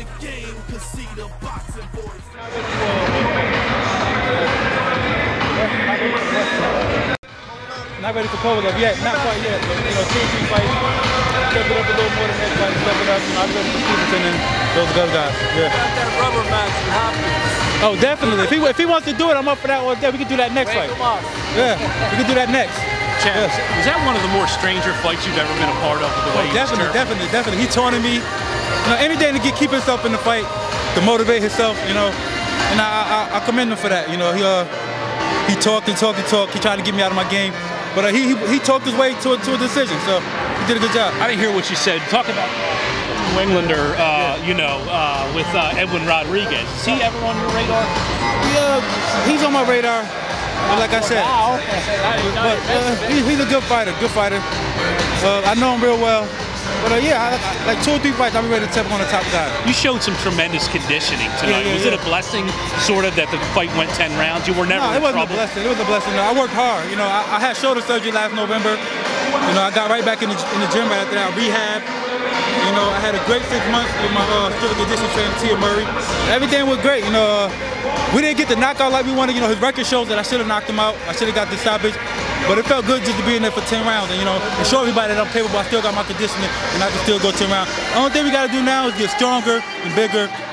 the game, cause see the boxing boys. Not ready for Kovalev yet, not quite yet. But, you know, 2 or 3 fights, step it up a little more than that fight, step it up. You know, I'm ready for Stevenson and those other guys. Yeah. That rubber match with Hopkins. Oh, definitely. If he wants to do it, I'm up for that all day. We can do that next fight. Yeah, we can do that next. Champ, was that one of the more stranger fights you've ever been a part of? The way Definitely. He taunted me. You know, anything to keep himself in the fight, to motivate himself. You know, and I commend him for that. You know, he talked. He tried to get me out of my game, but he talked his way to a decision. So he did a good job. I didn't hear what you said. Talk about New Englander, you know, with Edwin Rodriguez. Is he ever on your radar? Yeah, he's on my radar. But like I said, he's a good fighter. I know him real well. But yeah, like 2 or 3 fights, I'll be ready to step on the top guy. You showed some tremendous conditioning tonight. Was it a blessing, sort of, that the fight went 10 rounds? You were never in trouble? No, it wasn't a blessing. No, I worked hard. You know, I had shoulder surgery last November. You know, I got right back in the gym right after that. I rehabbed. You know, I had a great 6 months with my strength and conditioning trainer, Tia Murray. Everything was great. You know, we didn't get the knockout like we wanted. You know, his record shows that I should have knocked him out. I should have got the stoppage. But it felt good just to be in there for 10 rounds and, you know, and show everybody that I'm capable. I still got my conditioning and I can still go 10 rounds. The only thing we got to do now is get stronger and bigger